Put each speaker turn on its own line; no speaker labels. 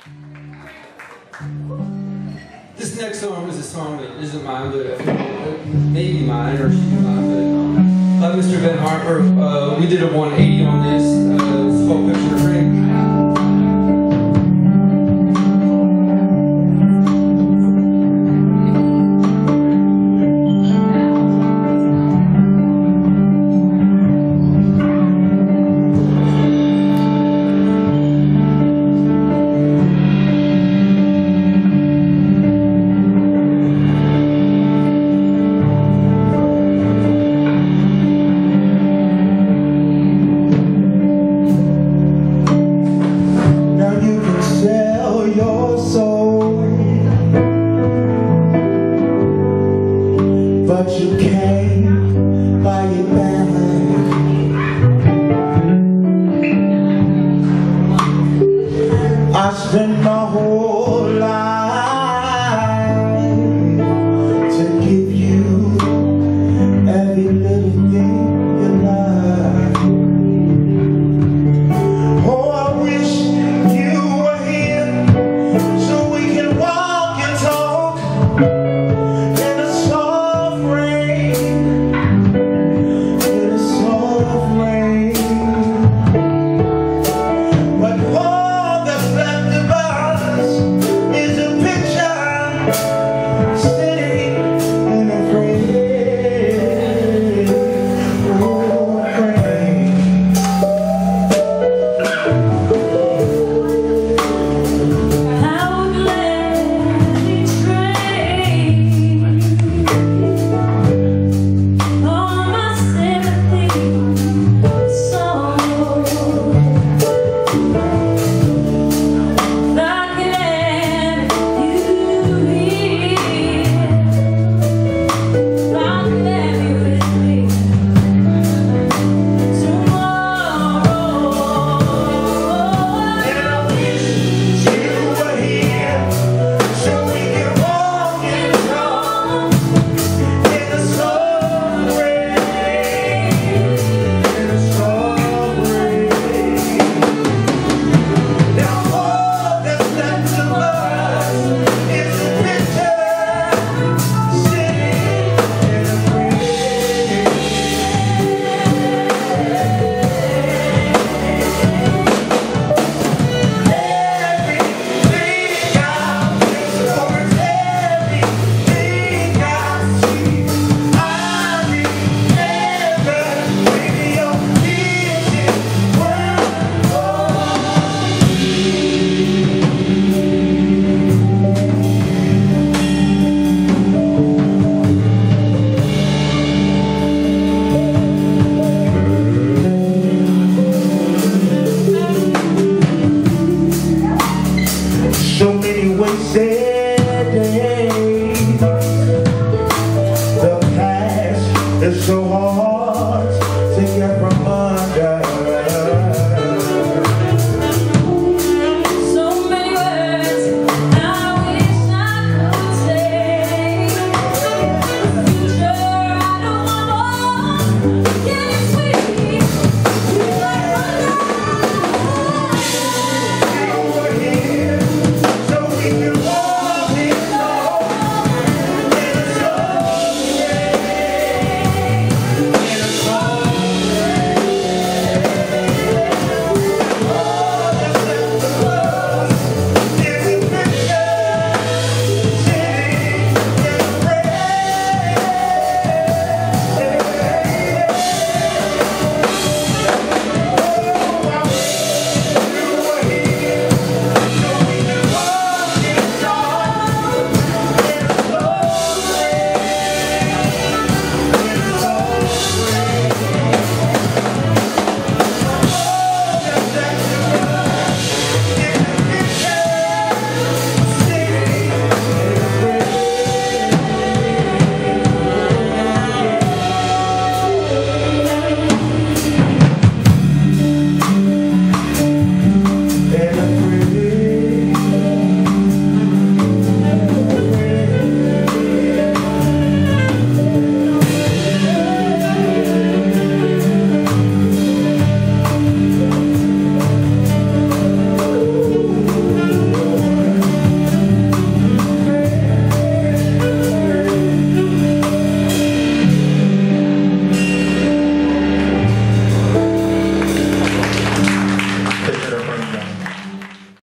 This next song is a song that isn't mine, but maybe mine or she's mine. But Mr. Ben Harper, we did a 180 on this. It's called Picture Frame.
But you can't buy it back. I spent my whole life to give you every little thing you like. Oh, I wish you were here so we can walk and talk. So many ways